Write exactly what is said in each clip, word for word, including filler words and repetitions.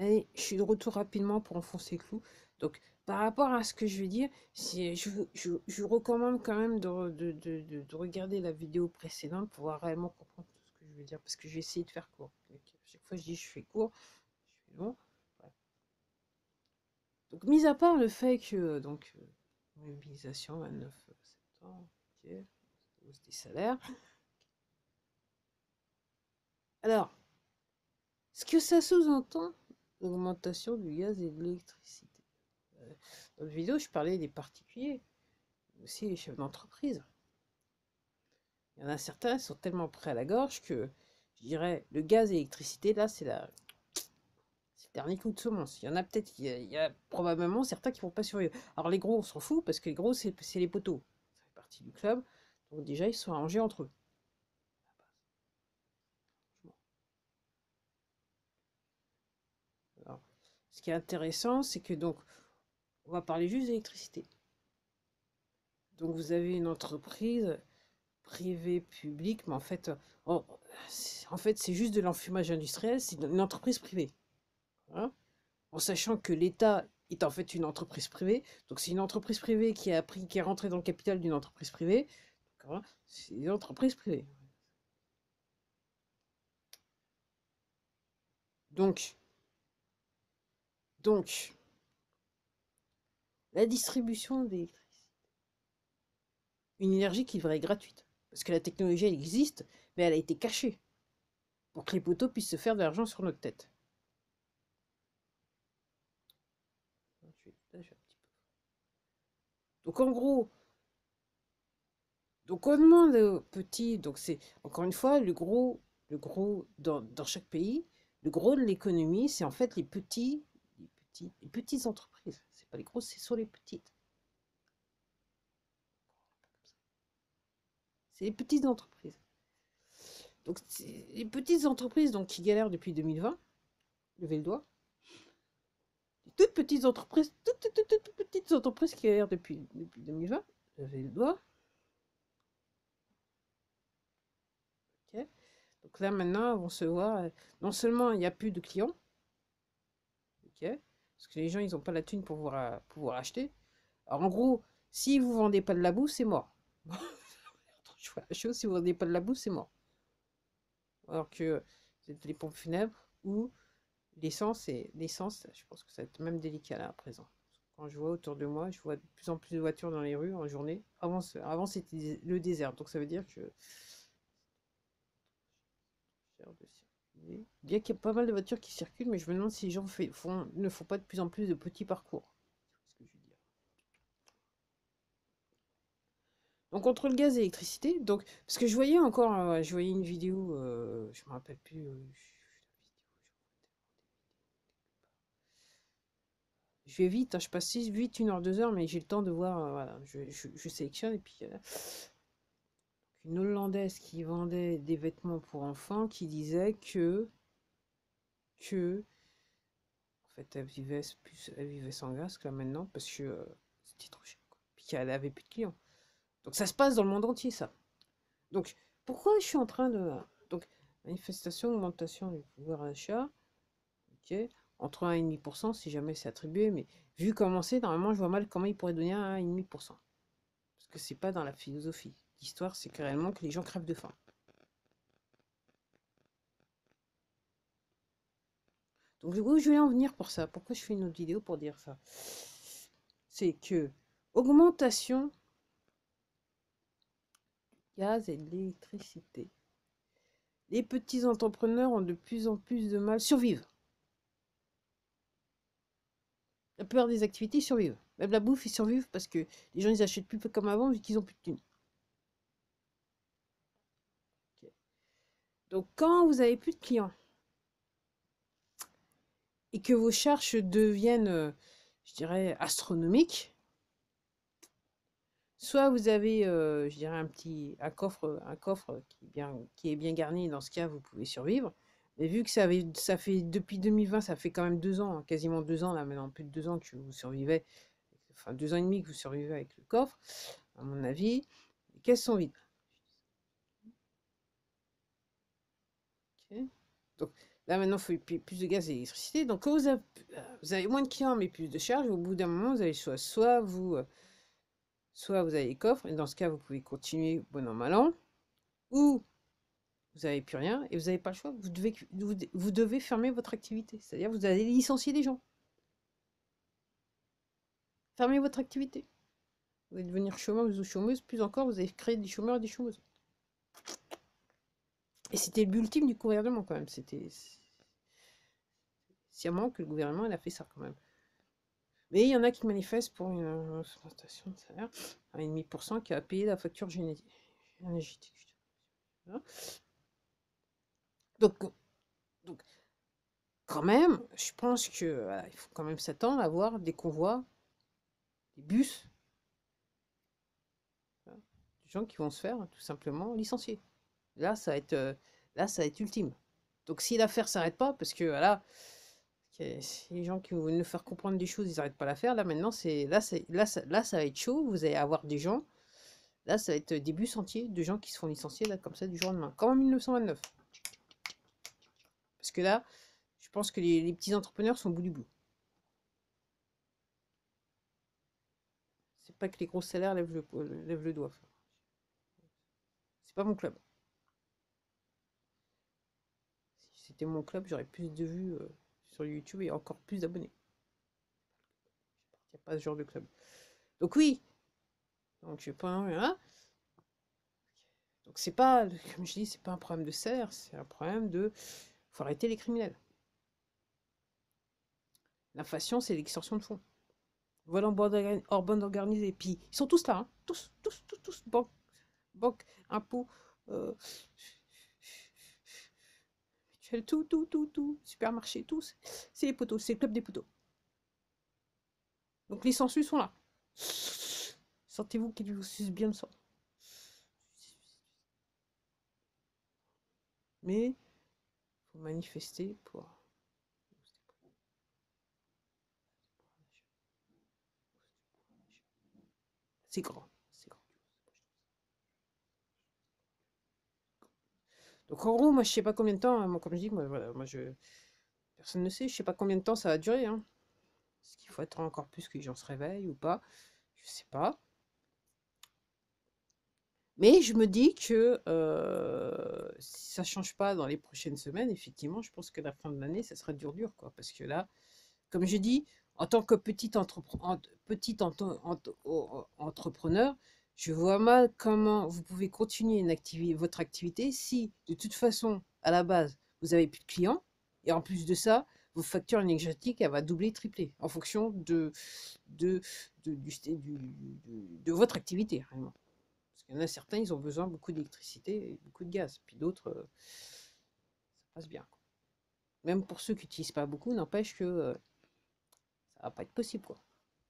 Allez, je suis de retour rapidement pour enfoncer le clou. Donc, par rapport à ce que je vais dire, si, je, vous- je, je vous recommande quand même de, de, de, de- de regarder la vidéo précédente pour pouvoir réellement comprendre tout ce que je veux dire. Parce que je vais essayer de faire court. Donc, à chaque fois, je dis je fais court, je fais long. Voilà. Donc, mis à part le fait que, donc, euh, mobilisation vingt-neuf septembre, ok, hausse des salaires. Alors, ce que ça sous-entend, l'augmentation du gaz et de l'électricité. Euh, Dans la vidéo, je parlais des particuliers, mais aussi les chefs d'entreprise. Il y en a certains qui sont tellement près à la gorge que, je dirais, le gaz et l'électricité, là, c'est la... c'est le dernier coup de semonce. Il y en a peut-être, il y a, il y a probablement certains qui vont pas survivre. Alors les gros, on s'en fout, parce que les gros, c'est c'est les poteaux. Ça fait partie du club. Donc déjà, ils sont arrangés entre eux. Alors, ce qui est intéressant, c'est que donc, on va parler juste d'électricité. Donc vous avez une entreprise privée, publique, mais en fait, en, en fait c'est juste de l'enfumage industriel, c'est une entreprise privée. Hein, en sachant que l'État est en fait une entreprise privée. Donc c'est une entreprise privée qui a pris, qui est rentrée dans le capital d'une entreprise privée. Hein, c'est une entreprise privée. Donc, donc, la distribution d'électricité, une énergie qui devrait être gratuite. Parce que la technologie, elle existe, mais elle a été cachée pour que les poteaux puissent se faire de l'argent sur notre tête. Donc en gros, donc on demande aux petits, donc c'est encore une fois le gros, le gros dans, dans chaque pays, le gros de l'économie, c'est en fait les petits, les petits, les petites entreprises. C'est pas les grosses, c'est sur les petites. C'est les petites entreprises. Donc les petites entreprises donc qui galèrent depuis deux mille vingt, levez le doigt. Les toutes petites entreprises, toutes, toutes, toutes, toutes petites entreprises qui galèrent depuis, depuis deux mille vingt, levez le doigt. Ok. Donc là maintenant, on se voit, non seulement il n'y a plus de clients, ok, parce que les gens, ils n'ont pas la thune pour pouvoir, pouvoir acheter. Alors, en gros, si vous vendez pas de la boue, c'est mort. Je vois la chose, si vous vendez pas de la boue, c'est mort. Alors que c'est les pompes funèbres ou l'essence, et l'essence, je pense que ça va être même délicat là à présent. Quand je vois autour de moi, je vois de plus en plus de voitures dans les rues en journée. Avant, avant c'était le désert, donc ça veut dire que bien qu'il y a pas mal de voitures qui circulent, mais je me demande si les gens fait, font, ne font pas de plus en plus de petits parcours. Ce que je veux dire. Donc entre le gaz et l'électricité, donc parce que je voyais encore, euh, je voyais une vidéo, euh, je me rappelle plus. euh, je vais vite, hein, je passe vite une heure, deux heures, mais j'ai le temps de voir. euh, voilà, je, je- je sélectionne et puis euh, une Hollandaise qui vendait des vêtements pour enfants qui disait que que en fait elle vivait plus, elle vivait sans gaz que là maintenant parce que euh, c'était trop cher, quoi. Puis qu'elle avait plus de clients. Donc ça se passe dans le monde entier ça. Donc pourquoi je suis en train de donc manifestation, augmentation du pouvoir d'achat. Ok, entre un virgule cinq pour cent si jamais c'est attribué, mais vu comment c'est, normalement, je vois mal comment il pourrait donner un virgule cinq pour cent. Parce que c'est pas dans la philosophie. L'histoire, c'est que réellement que les gens crèvent de faim. Donc, où je vais en venir pour ça? Pourquoi je fais une autre vidéo pour dire ça? C'est que augmentation gaz et de l'électricité. Les petits entrepreneurs ont de plus en plus de mal, survivre. La plupart des activités survivent. Même la bouffe, ils survivent parce que les gens, ils achètent plus comme avant vu qu'ils ont plus de thunes. Okay. Donc, quand vous avez plus de clients, et que vos charges deviennent, euh, je dirais, astronomiques, soit vous avez, euh, je dirais, un petit un coffre, un coffre qui est bien, qui est bien garni. Dans ce cas, vous pouvez survivre. Mais vu que ça, avait, ça fait depuis deux mille vingt, ça fait quand même deux ans, hein, quasiment deux ans là maintenant, plus de deux ans que vous survivez, enfin deux ans et demi que vous survivez avec le coffre, à mon avis, les caisses sont vides. Okay. Donc Là, maintenant, il faut plus plus de gaz et d'électricité. Donc, quand vous avez, vous avez moins de clients, mais plus de charges, au bout d'un moment, vous avez soit, soit vous, euh, soit vous avez les coffres, et dans ce cas, vous pouvez continuer bon an, mal an, ou vous n'avez plus rien, et vous n'avez pas le choix, vous devez, vous, vous devez fermer votre activité. C'est-à-dire, vous allez licencier des gens. Fermez votre activité. Vous allez devenir chômeuse ou chômeuse, plus encore, vous allez créer des chômeurs et des chômeuses. Et c'était le but ultime du gouvernement, quand même. C'était sciemment que le gouvernement, il a fait ça, quand même. Mais il y en a qui manifestent pour une augmentation de salaire à un virgule cinq pour cent qui a payé la facture énergétique. Donc, donc, quand même, je pense que voilà, il faut quand même s'attendre à voir des convois, des bus, voilà, des gens qui vont se faire tout simplement licencier. Là, ça va être, euh, là, ça va être ultime. Donc, si l'affaire s'arrête pas, parce que voilà, les gens qui vont nous faire comprendre des choses, ils n'arrêtent pas à la faire. Là, maintenant, c'est là, là, ça, là, ça va être chaud. Vous allez avoir des gens. Là, ça va être des bus entiers de gens qui se font licencier là, comme ça du jour au lendemain. Comme en mille neuf cent vingt-neuf. Parce que là, je pense que les, les petits entrepreneurs sont au bout du bout. C'est pas que les gros salaires lèvent le, lèvent le doigt. C'est pas mon club. Si c'était mon club, j'aurais plus de vues euh, sur YouTube et encore plus d'abonnés. Il n'y a pas ce genre de club. Donc oui. Donc je sais pas. Hein. Donc c'est pas, comme je dis, c'est pas un problème de salaire, c'est un problème de. Faut arrêter les criminels. L'inflation, c'est l'extorsion de fonds. Voilà en bande organisée. Puis ils sont tous là, hein. tous, tous, tous, tous, banque, banque, impôts, euh, tout, tout, tout, tout, supermarché, tous. C'est les poteaux, c'est le club des poteaux. Donc les sensus sont là. Sentez-vous qu'ils vous sucent bien le sang. Mais il faut manifester pour. C'est grand. C'est grand. Donc en gros, moi je sais pas combien de temps, hein, moi, comme je dis, moi, voilà, moi je. Personne ne sait, je sais pas combien de temps ça va durer. Hein. Est-ce qu'il faut attendre encore plus que les gens se réveillent ou pas? Je sais pas. Mais je me dis que euh, si ça change pas dans les prochaines semaines, effectivement, je pense que la fin de l'année, ça sera dur dur, quoi. Parce que là, comme je dis, en tant que petit, entrepre en, petit ent ent entrepreneur, je vois mal comment vous pouvez continuer une activité, votre activité si, de toute façon, à la base, vous n'avez plus de clients. Et en plus de ça, vos factures énergétiques, elle va doubler, tripler, en fonction de, de, de, du, du, de votre activité, réellement. Parce qu'il y en a certains, ils ont besoin beaucoup d'électricité et beaucoup de gaz. Puis d'autres, euh, ça passe bien. Quoi. Même pour ceux qui n'utilisent pas beaucoup, n'empêche que euh, ça va pas être possible. Quoi.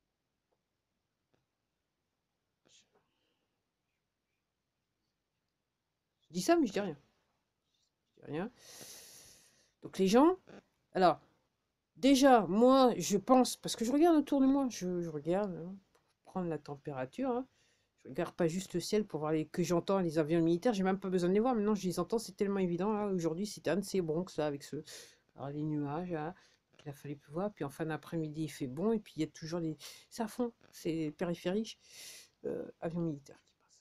Je dis ça, mais je dis rien. Je dis rien. Donc les gens, alors, déjà, moi, je pense, parce que je regarde autour de moi, je, je regarde hein, pour prendre la température. Hein. Je regarde pas juste le ciel pour voir les, que j'entends les avions militaires. J'ai même pas besoin de les voir. Maintenant, je les entends, c'est tellement évident. Aujourd'hui, c'était un de ces Bronx là avec ce, alors, les nuages. Là, il a fallu pleuvoir. Puis en fin d'après-midi, il fait bon. Et puis il y a toujours les, c'est à fond, c'est périphérique, euh, avions militaires qui passent.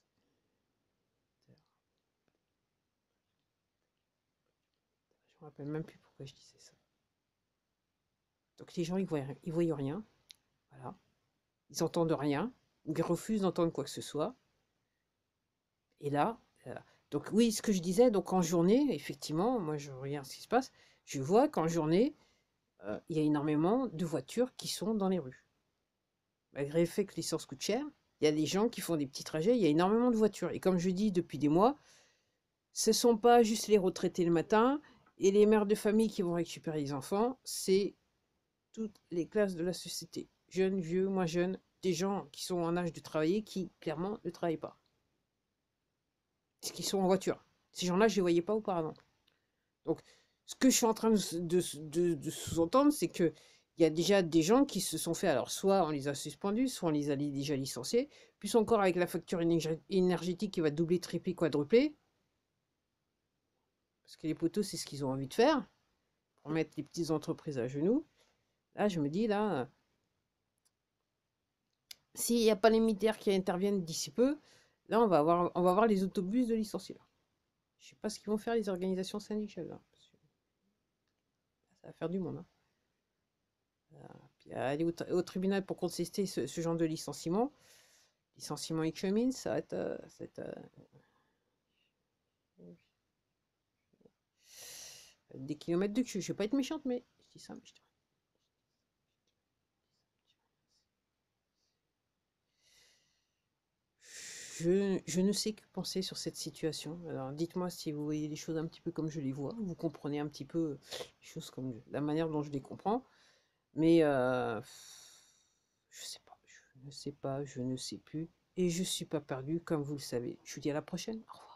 Je me rappelle même plus pourquoi je disais ça. Donc les gens, ils voient, ils voient rien. Voilà. Ils entendent rien. Ou ils refusent d'entendre quoi que ce soit. Et là, voilà. Donc oui, ce que je disais, donc en journée, effectivement, moi je regarde ce qui se passe, je vois qu'en journée, euh, il y a énormément de voitures qui sont dans les rues. Malgré le fait que l'essence coûte cher, il y a des gens qui font des petits trajets, il y a énormément de voitures. Et comme je dis depuis des mois, ce ne sont pas juste les retraités le matin et les mères de famille qui vont récupérer les enfants, c'est toutes les classes de la société. Jeunes, vieux, moins jeunes, des gens qui sont en âge de travailler qui, clairement, ne travaillent pas. Parce qu'ils sont en voiture. Ces gens-là, je ne les voyais pas auparavant. Donc, ce que je suis en train de, de, de, de sous-entendre, c'est qu'il y a déjà des gens qui se sont fait, alors soit on les a suspendus, soit on les a déjà licenciés, plus encore avec la facture énergétique qui va doubler, tripler, quadrupler, parce que les poteaux, c'est ce qu'ils ont envie de faire, pour mettre les petites entreprises à genoux. Là, je me dis, là, s'il n'y a pas les militaires qui interviennent d'ici peu, là, on va avoir, on va avoir les autobus de licenciés. Je ne sais pas ce qu'ils vont faire, les organisations syndicales. Là, parce que ça va faire du monde. Hein. Puis aller au, au, tribunal pour contester ce, ce, genre de licenciement, licenciement économique, ça va être, euh, ça va être euh, des kilomètres de cul. Je ne vais pas être méchante, mais je dis ça, mais je te... Je, je ne sais que penser sur cette situation. Alors dites-moi si vous voyez les choses un petit peu comme je les vois, vous comprenez un petit peu les choses comme la manière dont je les comprends. Mais euh, je sais pas, je ne sais pas, je ne sais plus. Et je suis pas perdu, comme vous le savez. Je vous dis à la prochaine. Au revoir.